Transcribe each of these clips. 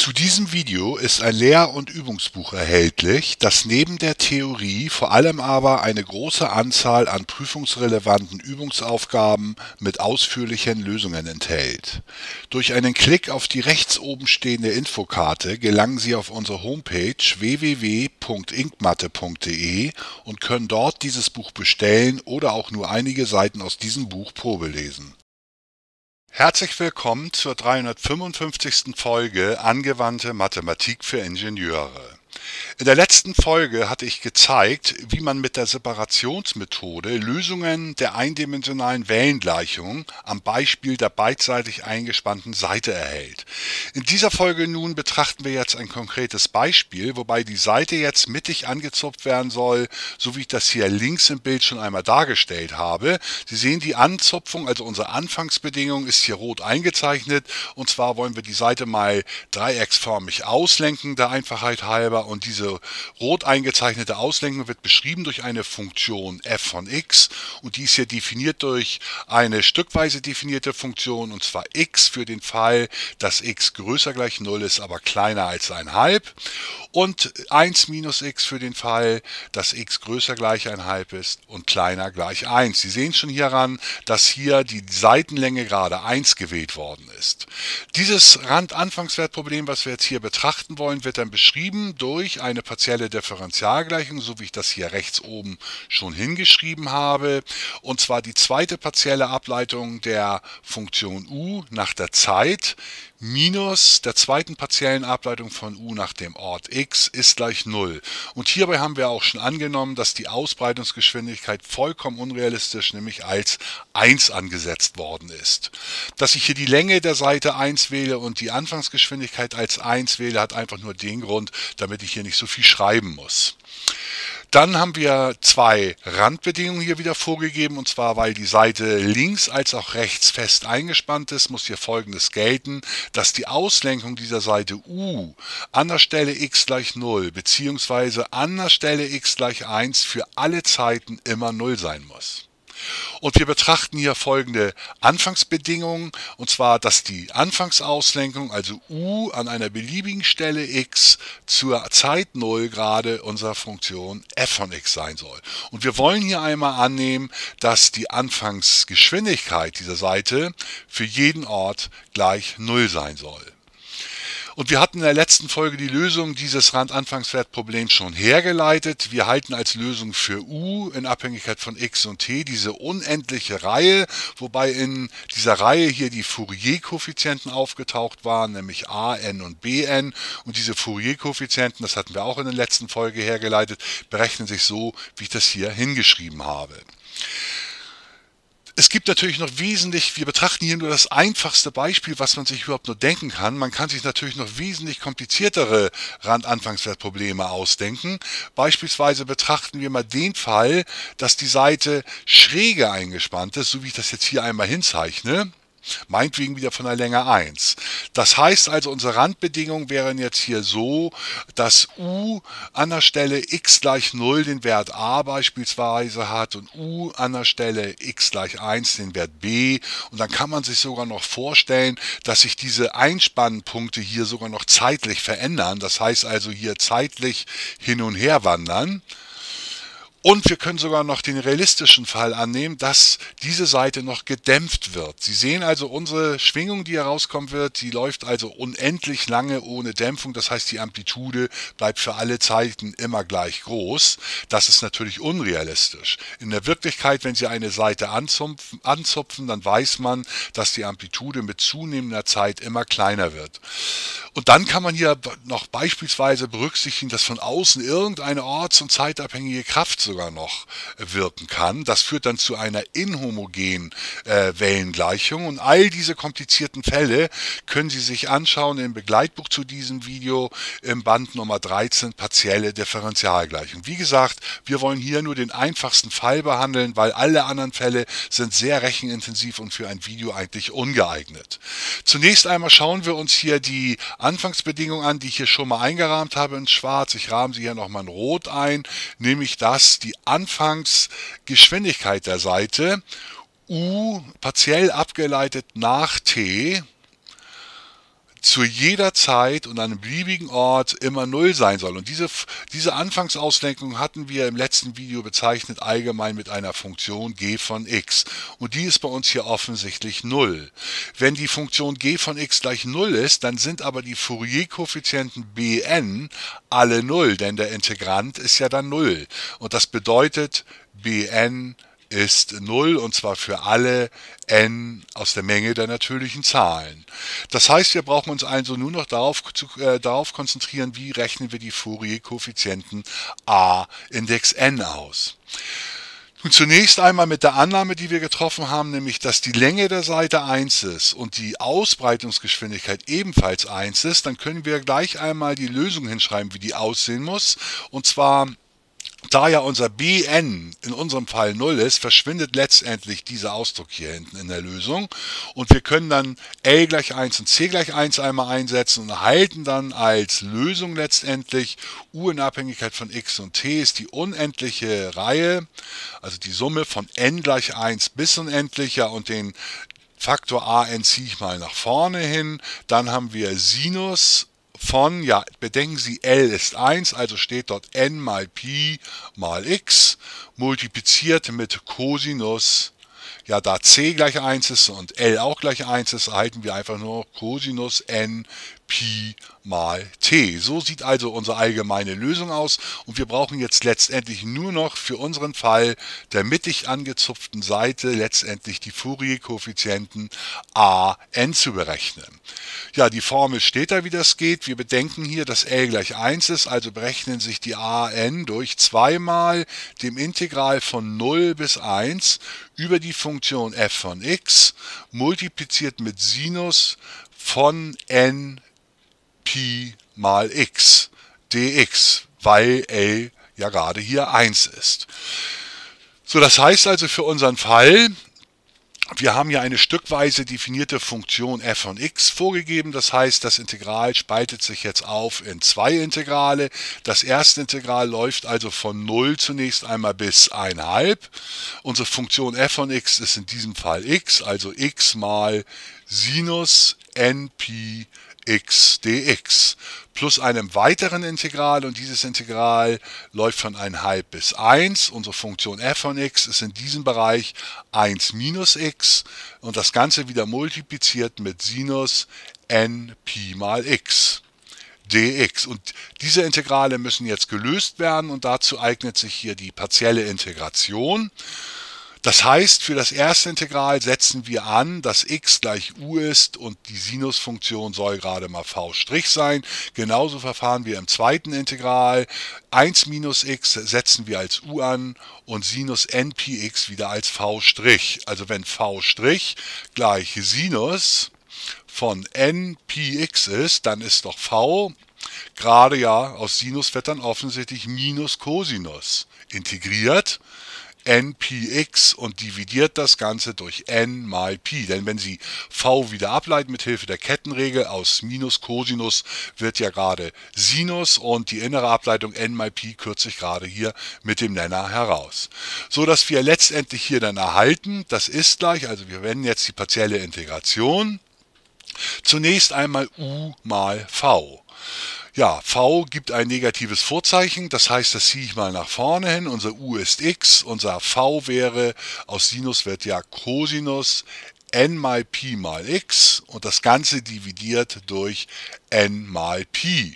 Zu diesem Video ist ein Lehr- und Übungsbuch erhältlich, das neben der Theorie vor allem aber eine große Anzahl an prüfungsrelevanten Übungsaufgaben mit ausführlichen Lösungen enthält. Durch einen Klick auf die rechts oben stehende Infokarte gelangen Sie auf unsere Homepage www.inkmathe.de und können dort dieses Buch bestellen oder auch nur einige Seiten aus diesem Buch probelesen. Herzlich willkommen zur 355. Folge Angewandte Mathematik für Ingenieure. In der letzten Folge hatte ich gezeigt, wie man mit der Separationsmethode Lösungen der eindimensionalen Wellengleichung am Beispiel der beidseitig eingespannten Seite erhält. In dieser Folge nun betrachten wir jetzt ein konkretes Beispiel, wobei die Seite jetzt mittig angezupft werden soll, so wie ich das hier links im Bild schon einmal dargestellt habe. Sie sehen die Anzupfung, also unsere Anfangsbedingung ist hier rot eingezeichnet, und zwar wollen wir die Seite mal dreiecksförmig auslenken, der Einfachheit halber, und diese rot eingezeichnete Auslenkung wird beschrieben durch eine Funktion f von x, und die ist hier definiert durch eine stückweise definierte Funktion, und zwar x für den Fall, dass x größer gleich 0 ist, aber kleiner als 1/2, und 1 minus x für den Fall, dass x größer gleich 1/2 ist und kleiner gleich 1. Sie sehen schon hieran, dass hier die Seitenlänge gerade 1 gewählt worden ist. Dieses Randanfangswertproblem, was wir jetzt hier betrachten wollen, wird dann beschrieben durch eine partielle Differentialgleichung, so wie ich das hier rechts oben schon hingeschrieben habe, und zwar die zweite partielle Ableitung der Funktion u nach der Zeit minus der zweiten partiellen Ableitung von u nach dem Ort x ist gleich 0. Und hierbei haben wir auch schon angenommen, dass die Ausbreitungsgeschwindigkeit vollkommen unrealistisch, nämlich als 1 angesetzt worden ist. Dass ich hier die Länge der Seite 1 wähle und die Anfangsgeschwindigkeit als 1 wähle, hat einfach nur den Grund, damit ich hier nicht so viel schreiben muss. Dann haben wir zwei Randbedingungen hier wieder vorgegeben, und zwar, weil die Seite links als auch rechts fest eingespannt ist, muss hier Folgendes gelten, dass die Auslenkung dieser Seite u an der Stelle x gleich 0 bzw. an der Stelle x gleich 1 für alle Zeiten immer 0 sein muss. Und wir betrachten hier folgende Anfangsbedingungen, und zwar, dass die Anfangsauslenkung, also u an einer beliebigen Stelle x zur Zeit 0 gerade unserer Funktion f von x sein soll. Und wir wollen hier einmal annehmen, dass die Anfangsgeschwindigkeit dieser Seite für jeden Ort gleich 0 sein soll. Und wir hatten in der letzten Folge die Lösung dieses Randanfangswertproblems schon hergeleitet. Wir halten als Lösung für u in Abhängigkeit von x und t diese unendliche Reihe, wobei in dieser Reihe hier die Fourier-Koeffizienten aufgetaucht waren, nämlich a, n und bn. Und diese Fourier-Koeffizienten, das hatten wir auch in der letzten Folge hergeleitet, berechnen sich so, wie ich das hier hingeschrieben habe. Es gibt natürlich noch wir betrachten hier nur das einfachste Beispiel, was man sich überhaupt nur denken kann. Man kann sich natürlich noch wesentlich kompliziertere Randanfangswertprobleme ausdenken. Beispielsweise betrachten wir mal den Fall, dass die Seite schräge eingespannt ist, so wie ich das jetzt hier einmal hinzeichne. Meinetwegen wieder von der Länge 1. Das heißt also, unsere Randbedingungen wären jetzt hier so, dass u an der Stelle x gleich 0 den Wert a beispielsweise hat und u an der Stelle x gleich 1 den Wert b. Und dann kann man sich sogar noch vorstellen, dass sich diese Einspannpunkte hier sogar noch zeitlich verändern. Das heißt also hier zeitlich hin und her wandern. Und wir können sogar noch den realistischen Fall annehmen, dass diese Seite noch gedämpft wird. Sie sehen also, unsere Schwingung, die herauskommen wird, die läuft also unendlich lange ohne Dämpfung. Das heißt, die Amplitude bleibt für alle Zeiten immer gleich groß. Das ist natürlich unrealistisch. In der Wirklichkeit, wenn Sie eine Seite anzupfen, dann weiß man, dass die Amplitude mit zunehmender Zeit immer kleiner wird. Und dann kann man hier noch beispielsweise berücksichtigen, dass von außen irgendeine orts- und zeitabhängige Kraft sogar noch wirken kann. Das führt dann zu einer inhomogenen Wellengleichung, und all diese komplizierten Fälle können Sie sich anschauen im Begleitbuch zu diesem Video im Band Nummer 13, partielle Differentialgleichung. Wie gesagt, wir wollen hier nur den einfachsten Fall behandeln, weil alle anderen Fälle sind sehr rechenintensiv und für ein Video eigentlich ungeeignet. Zunächst einmal schauen wir uns hier die Anfangsbedingungen an, die ich hier schon mal eingerahmt habe in schwarz. Ich rahme sie hier nochmal in rot ein, nämlich dass die Anfangsgeschwindigkeit der Seite u partiell abgeleitet nach t zu jeder Zeit und an einem beliebigen Ort immer 0 sein soll. Und diese Anfangsauslenkung hatten wir im letzten Video bezeichnet allgemein mit einer Funktion g von x. Und die ist bei uns hier offensichtlich 0. Wenn die Funktion g von x gleich 0 ist, dann sind aber die Fourier-Koeffizienten bn alle 0, denn der Integrand ist ja dann 0. Und das bedeutet, bn ist 0 und zwar für alle n aus der Menge der natürlichen Zahlen. Das heißt, wir brauchen uns also nur noch darauf konzentrieren, wie rechnen wir die Fourier-Koeffizienten a Index n aus. Nun zunächst einmal mit der Annahme, die wir getroffen haben, nämlich dass die Länge der Seite 1 ist und die Ausbreitungsgeschwindigkeit ebenfalls 1 ist, dann können wir gleich einmal die Lösung hinschreiben, wie die aussehen muss. Und zwar, da ja unser bn in unserem Fall 0 ist, verschwindet letztendlich dieser Ausdruck hier hinten in der Lösung und wir können dann L gleich 1 und C gleich 1 einmal einsetzen und erhalten dann als Lösung letztendlich U in Abhängigkeit von x und t ist die unendliche Reihe, also die Summe von n gleich 1 bis unendlicher und den Faktor an ziehe ich mal nach vorne hin, dann haben wir Sinus von, ja, bedenken Sie, L ist 1, also steht dort n mal Pi mal x, multipliziert mit Cosinus, ja, da c gleich 1 ist und L auch gleich 1 ist, erhalten wir einfach nur Cosinus n Pi mal t. So sieht also unsere allgemeine Lösung aus und wir brauchen jetzt letztendlich nur noch für unseren Fall der mittig angezupften Seite letztendlich die Fourier-Koeffizienten a n zu berechnen. Ja, die Formel steht da, wie das geht. Wir bedenken hier, dass L gleich 1 ist, also berechnen sich die a n durch 2 mal dem Integral von 0 bis 1 über die Funktion f von x multipliziert mit Sinus von n Pi mal x dx, weil L ja gerade hier 1 ist. So, das heißt also für unseren Fall, wir haben hier eine stückweise definierte Funktion f von x vorgegeben. Das heißt, das Integral spaltet sich jetzt auf in 2 Integrale. Das erste Integral läuft also von 0 zunächst einmal bis 1,5. Unsere Funktion f von x ist in diesem Fall x, also x mal Sinus n Pi x dx plus einem weiteren Integral und dieses Integral läuft von 1,5 bis 1. Unsere Funktion f von x ist in diesem Bereich 1 minus x und das Ganze wieder multipliziert mit Sinus n Pi mal x dx. Und diese Integrale müssen jetzt gelöst werden und dazu eignet sich hier die partielle Integration. Das heißt, für das erste Integral setzen wir an, dass x gleich u ist und die Sinusfunktion soll gerade mal v' sein. Genauso verfahren wir im zweiten Integral. 1 minus x setzen wir als u an und Sinus n Pi x wieder als v'. Also wenn v' gleich Sinus von n Pi x ist, dann ist doch v, gerade ja, aus Sinus wird dann offensichtlich minus Cosinus integriert. N Pi x und dividiert das Ganze durch n mal Pi. Denn wenn Sie v wieder ableiten mit Hilfe der Kettenregel, aus minus Cosinus wird ja gerade Sinus und die innere Ableitung n mal Pi kürze ich gerade hier mit dem Nenner heraus. So dass wir letztendlich hier dann erhalten, das ist gleich, also wir wenden jetzt die partielle Integration, zunächst einmal u mal v. Ja, v gibt ein negatives Vorzeichen, das heißt, das ziehe ich mal nach vorne hin. Unser u ist x, unser v wäre, aus Sinus wird ja Cosinus n mal Pi mal x und das Ganze dividiert durch n mal Pi.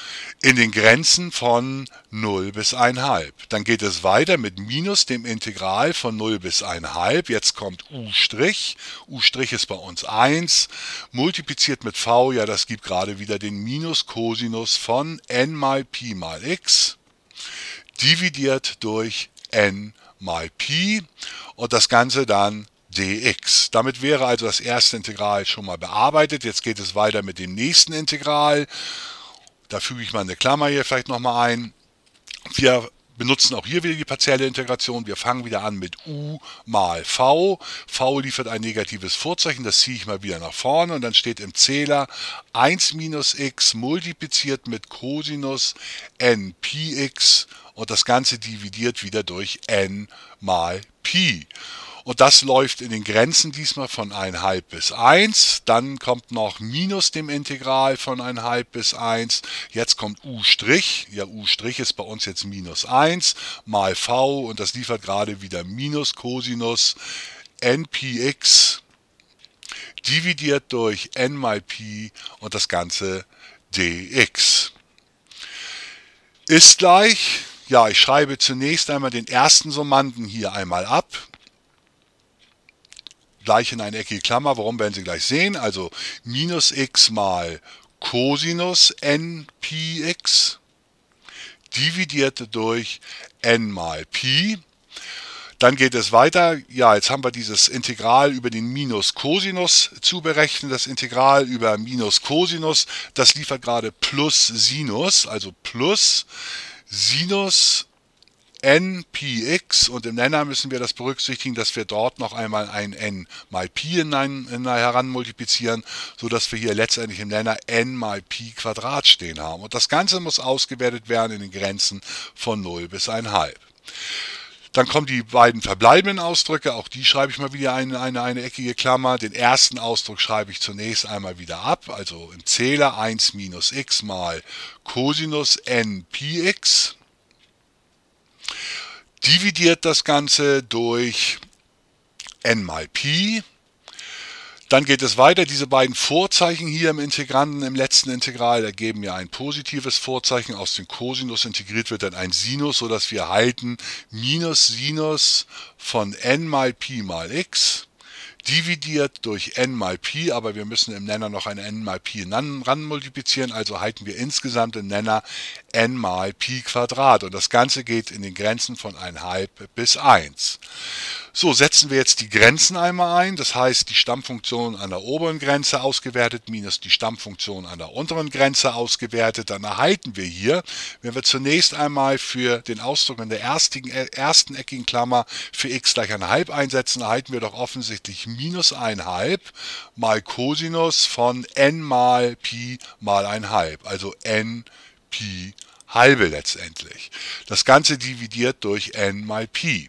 In den Grenzen von 0 bis 1,5. Dann geht es weiter mit minus dem Integral von 0 bis 1,5. Jetzt kommt u'. U' ist bei uns 1. Multipliziert mit v, ja das gibt gerade wieder den minus Cosinus von n mal Pi mal x. Dividiert durch n mal Pi und das Ganze dann dx. Damit wäre also das erste Integral schon mal bearbeitet. Jetzt geht es weiter mit dem nächsten Integral. Da füge ich mal eine Klammer hier vielleicht nochmal ein. Wir benutzen auch hier wieder die partielle Integration. Wir fangen wieder an mit u mal v. V liefert ein negatives Vorzeichen, das ziehe ich mal wieder nach vorne und dann steht im Zähler 1 minus x multipliziert mit Cosinus n Pi x und das Ganze dividiert wieder durch n mal Pi. Und das läuft in den Grenzen diesmal von 1,5 bis 1. Dann kommt noch minus dem Integral von 1,5 bis 1. Jetzt kommt u'. Ja, u' ist bei uns jetzt minus 1 mal v und das liefert gerade wieder minus Cosinus npx dividiert durch n mal pi und das Ganze dx. Ist gleich, ja, ich schreibe zunächst einmal den ersten Summanden hier einmal ab. Gleich in eine eckige Klammer, warum werden Sie gleich sehen, also minus x mal Cosinus npx dividiert durch n mal pi. Dann geht es weiter, ja, jetzt haben wir dieses Integral über den Minus Cosinus zu berechnen. Das Integral über Minus Cosinus, das liefert gerade plus Sinus, also plus Sinus npx und im Nenner müssen wir das berücksichtigen, dass wir dort noch einmal ein n mal pi heran multiplizieren, sodass wir hier letztendlich im Nenner n mal pi Quadrat stehen haben. Und das Ganze muss ausgewertet werden in den Grenzen von 0 bis 1,5. Dann kommen die beiden verbleibenden Ausdrücke, auch die schreibe ich mal wieder eine eckige Klammer. Den ersten Ausdruck schreibe ich zunächst einmal wieder ab, also im Zähler 1 minus x mal Cosinus n pi x. Dividiert das Ganze durch n mal pi. Dann geht es weiter, diese beiden Vorzeichen hier im Integranten, im letzten Integral, ergeben ja ein positives Vorzeichen. Aus dem Cosinus integriert wird dann ein Sinus, sodass wir halten minus Sinus von n mal pi mal x dividiert durch n mal pi, aber wir müssen im Nenner noch ein n mal pi ran multiplizieren, also halten wir insgesamt im Nenner n mal pi Quadrat und das Ganze geht in den Grenzen von 1,5 bis 1. So, setzen wir jetzt die Grenzen einmal ein, das heißt die Stammfunktion an der oberen Grenze ausgewertet minus die Stammfunktion an der unteren Grenze ausgewertet, dann erhalten wir hier, wenn wir zunächst einmal für den Ausdruck in der ersten eckigen Klammer für x gleich 1,5 einsetzen, erhalten wir doch offensichtlich minus 1,5 mal Cosinus von n mal pi mal 1,5, also n pi halbe letztendlich. Das Ganze dividiert durch n mal pi.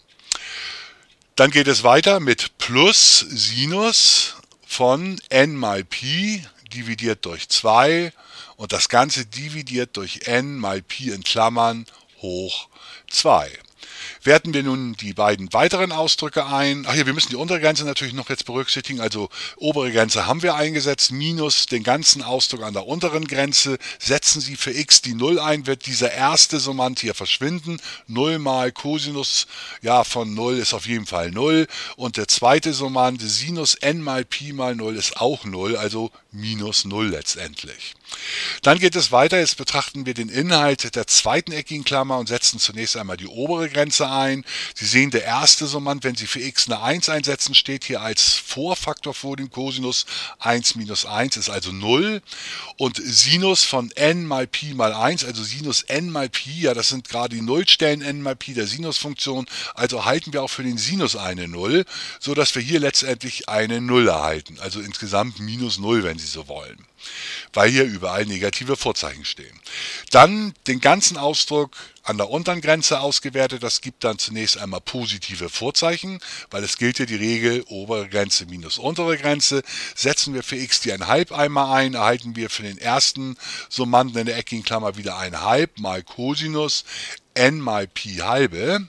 Dann geht es weiter mit plus Sinus von n mal pi dividiert durch 2 und das Ganze dividiert durch n mal pi in Klammern hoch 2. Werten wir nun die beiden weiteren Ausdrücke ein. Ach ja, wir müssen die untere Grenze natürlich noch jetzt berücksichtigen. Also obere Grenze haben wir eingesetzt, minus den ganzen Ausdruck an der unteren Grenze. Setzen Sie für x die 0 ein, wird dieser erste Summand hier verschwinden. 0 mal Cosinus ja, von 0 ist auf jeden Fall 0. Und der zweite Summand, Sinus n mal Pi mal 0, ist auch 0, also minus 0 letztendlich. Dann geht es weiter, jetzt betrachten wir den Inhalt der zweiten eckigen Klammer und setzen zunächst einmal die obere Grenze ein. Sie sehen, der erste Summand, wenn Sie für x eine 1 einsetzen, steht hier als Vorfaktor vor dem Cosinus. 1 minus 1 ist also 0 und Sinus von n mal Pi mal 1, also Sinus n mal Pi, ja, das sind gerade die Nullstellen n mal Pi der Sinusfunktion, also halten wir auch für den Sinus eine 0, sodass wir hier letztendlich eine 0 erhalten, also insgesamt minus 0, wenn Sie so wollen, weil hier überall negative Vorzeichen stehen. Dann den ganzen Ausdruck an der unteren Grenze ausgewertet, das gibt dann zunächst einmal positive Vorzeichen, weil es gilt ja die Regel obere Grenze minus untere Grenze. Setzen wir für x die 1,5 einmal ein, erhalten wir für den ersten Summanden in der eckigen Klammer wieder 1,5 mal Cosinus n mal Pi halbe,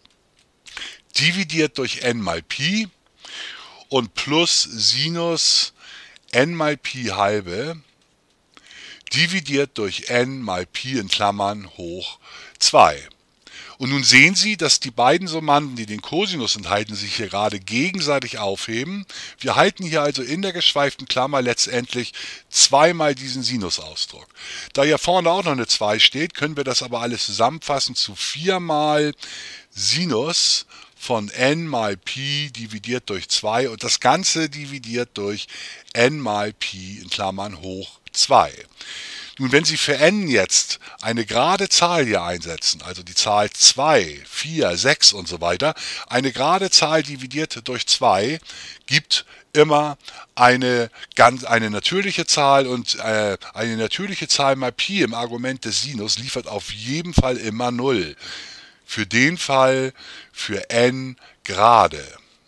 dividiert durch n mal Pi und plus Sinus n mal Pi halbe dividiert durch n mal Pi in Klammern hoch 2. Und nun sehen Sie, dass die beiden Summanden, die den Cosinus enthalten, sich hier gerade gegenseitig aufheben. Wir halten hier also in der geschweiften Klammer letztendlich zweimal diesen Sinusausdruck. Da hier vorne auch noch eine 2 steht, können wir das aber alles zusammenfassen zu 4 mal Sinus von n mal Pi dividiert durch 2 und das Ganze dividiert durch n mal Pi in Klammern hoch 2. Nun, wenn Sie für n jetzt eine gerade Zahl hier einsetzen, also die Zahl 2, 4, 6 und so weiter, eine gerade Zahl dividiert durch 2 gibt immer eine natürliche Zahl und eine natürliche Zahl mal Pi im Argument des Sinus liefert auf jeden Fall immer 0. Für den Fall für n gerade.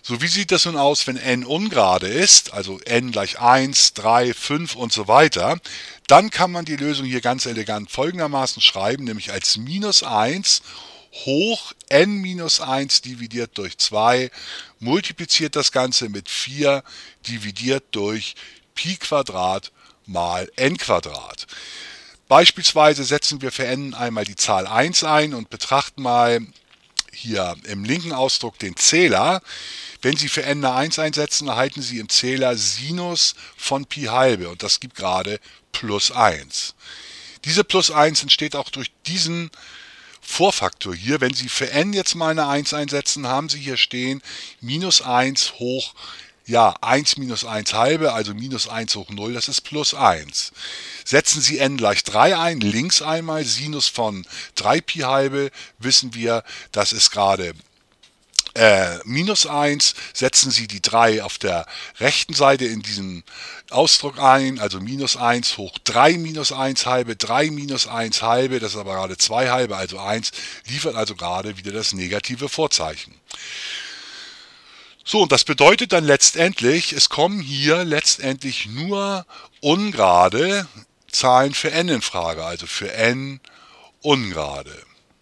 So, wie sieht das nun aus, wenn n ungerade ist, also n gleich 1, 3, 5 und so weiter? Dann kann man die Lösung hier ganz elegant folgendermaßen schreiben, nämlich als minus 1 hoch n minus 1 dividiert durch 2, multipliziert das Ganze mit 4 dividiert durch Pi Quadrat mal n Quadrat. Beispielsweise setzen wir für n einmal die Zahl 1 ein und betrachten mal hier im linken Ausdruck den Zähler. Wenn Sie für n eine 1 einsetzen, erhalten Sie im Zähler Sinus von Pi halbe und das gibt gerade plus 1. Diese plus 1 entsteht auch durch diesen Vorfaktor hier. Wenn Sie für n jetzt mal eine 1 einsetzen, haben Sie hier stehen minus 1 hoch 1 minus 1 halbe, also minus 1 hoch 0, das ist plus 1. Setzen Sie n gleich 3 ein, links einmal Sinus von 3 Pi halbe, wissen wir, das ist gerade minus 1, setzen Sie die 3 auf der rechten Seite in diesen Ausdruck ein, also minus 1 hoch 3 minus 1 halbe, 3 minus 1 halbe, das ist aber gerade 2 halbe, also 1, liefert also gerade wieder das negative Vorzeichen. So, und das bedeutet dann letztendlich, es kommen hier letztendlich nur ungerade Zahlen für n in Frage, also für n ungerade.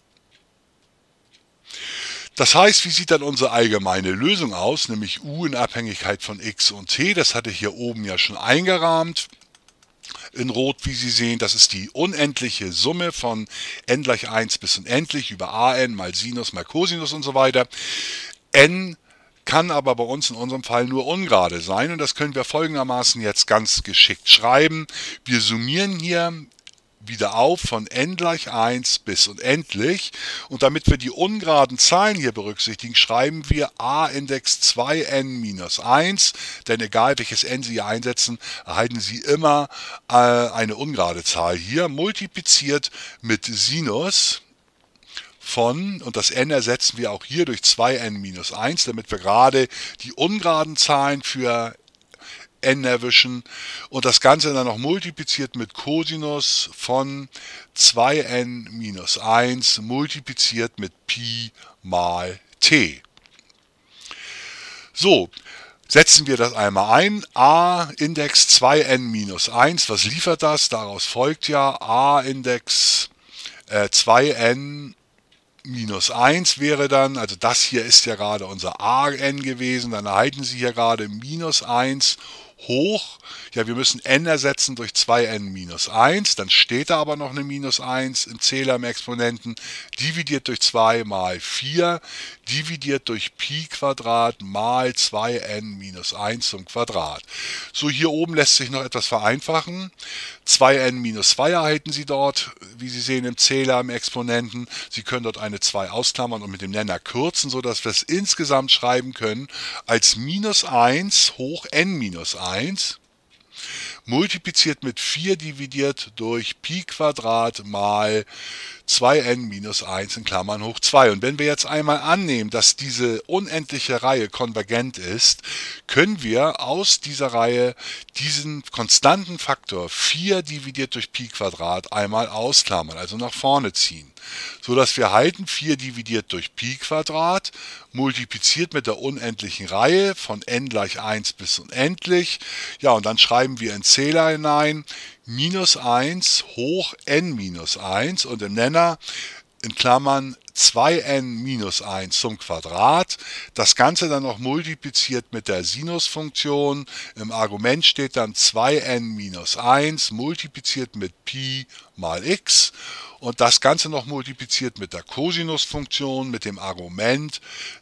Das heißt, wie sieht dann unsere allgemeine Lösung aus, nämlich u in Abhängigkeit von x und t, das hatte ich hier oben ja schon eingerahmt. In Rot, wie Sie sehen, das ist die unendliche Summe von n gleich 1 bis unendlich über an mal Sinus mal Cosinus und so weiter. N kann aber bei uns in unserem Fall nur ungerade sein und das können wir folgendermaßen jetzt ganz geschickt schreiben. Wir summieren hier wieder auf von n gleich 1 bis unendlich und damit wir die ungeraden Zahlen hier berücksichtigen, schreiben wir a Index 2n minus 1, denn egal welches n Sie hier einsetzen, erhalten Sie immer eine ungerade Zahl hier, multipliziert mit Sinus von, und das n ersetzen wir auch hier durch 2n minus 1, damit wir gerade die ungeraden Zahlen für n erwischen und das Ganze dann noch multipliziert mit Cosinus von 2n minus 1 multipliziert mit Pi mal t. So, setzen wir das einmal ein. a Index 2n minus 1, was liefert das? Daraus folgt ja a Index 2n minus 1 wäre dann, also das hier ist ja gerade unser a(n) gewesen, dann erhalten Sie hier gerade minus 1 hoch, ja wir müssen n ersetzen durch 2n minus 1, dann steht da aber noch eine minus 1 im Zähler im Exponenten, dividiert durch 2 mal 4, dividiert durch Pi Quadrat mal 2n minus 1 zum Quadrat. So, hier oben lässt sich noch etwas vereinfachen. 2n minus 2 erhalten Sie dort, wie Sie sehen im Zähler im Exponenten. Sie können dort eine 2 ausklammern und mit dem Nenner kürzen, sodass wir es insgesamt schreiben können als minus 1 hoch n minus 1 multipliziert mit 4 dividiert durch Pi Quadrat mal 2n minus 1 in Klammern hoch 2. Und wenn wir jetzt einmal annehmen, dass diese unendliche Reihe konvergent ist, können wir aus dieser Reihe diesen konstanten Faktor 4 dividiert durch Pi Quadrat einmal ausklammern, also nach vorne ziehen. So dass wir halten 4 dividiert durch Pi Quadrat multipliziert mit der unendlichen Reihe von n gleich 1 bis unendlich. Ja, und dann schreiben wir in Zähler hinein minus 1 hoch n minus 1 und im Nenner in Klammern 2n minus 1 zum Quadrat. Das Ganze dann noch multipliziert mit der Sinusfunktion. Im Argument steht dann 2n minus 1 multipliziert mit Pi mal x. Und das Ganze noch multipliziert mit der Cosinusfunktion mit dem Argument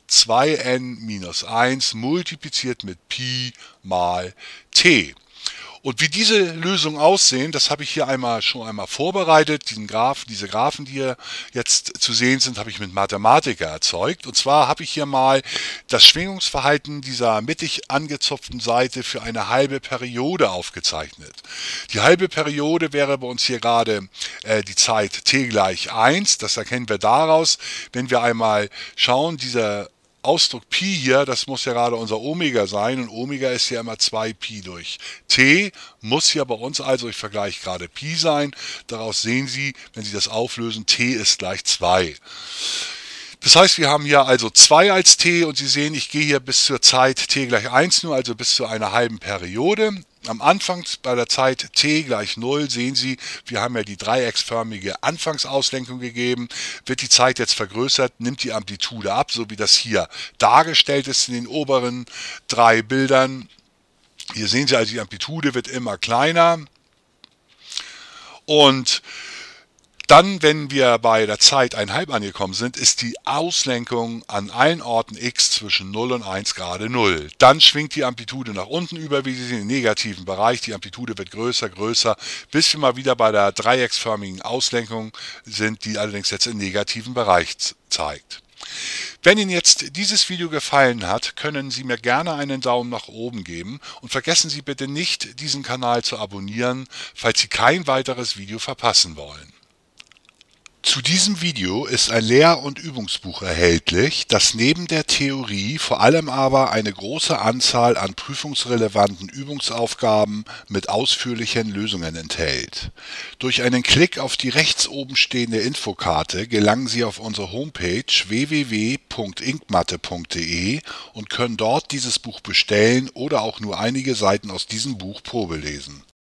2n minus 1 multipliziert mit Pi mal t. Und wie diese Lösungen aussehen, das habe ich hier schon einmal vorbereitet. Diese Graphen, die hier jetzt zu sehen sind, habe ich mit Mathematica erzeugt. Und zwar habe ich hier mal das Schwingungsverhalten dieser mittig angezupften Seite für eine halbe Periode aufgezeichnet. Die halbe Periode wäre bei uns hier gerade die Zeit t gleich 1. Das erkennen wir daraus, wenn wir einmal schauen, dieser Ausdruck Pi hier, das muss ja gerade unser Omega sein und Omega ist ja immer 2 Pi durch T, muss ja bei uns also, ich vergleiche gerade Pi sein, daraus sehen Sie, wenn Sie das auflösen, T ist gleich 2. Das heißt, wir haben hier also 2 als t und Sie sehen, ich gehe hier bis zur Zeit t gleich 1 nur, also bis zu einer halben Periode. Am Anfang bei der Zeit t gleich 0 sehen Sie, wir haben ja die dreiecksförmige Anfangsauslenkung gegeben. Wird die Zeit jetzt vergrößert, nimmt die Amplitude ab, so wie das hier dargestellt ist in den oberen 3 Bildern. Hier sehen Sie also, die Amplitude wird immer kleiner. Und dann, wenn wir bei der Zeit 1,5 angekommen sind, ist die Auslenkung an allen Orten x zwischen 0 und 1 gerade 0. Dann schwingt die Amplitude nach unten über, wie Sie sehen, im negativen Bereich. Die Amplitude wird größer, größer, bis wir mal wieder bei der dreiecksförmigen Auslenkung sind, die allerdings jetzt im negativen Bereich zeigt. Wenn Ihnen jetzt dieses Video gefallen hat, können Sie mir gerne einen Daumen nach oben geben und vergessen Sie bitte nicht, diesen Kanal zu abonnieren, falls Sie kein weiteres Video verpassen wollen. Zu diesem Video ist ein Lehr- und Übungsbuch erhältlich, das neben der Theorie vor allem aber eine große Anzahl an prüfungsrelevanten Übungsaufgaben mit ausführlichen Lösungen enthält. Durch einen Klick auf die rechts oben stehende Infokarte gelangen Sie auf unsere Homepage www.inkmathe.de und können dort dieses Buch bestellen oder auch nur einige Seiten aus diesem Buch probelesen.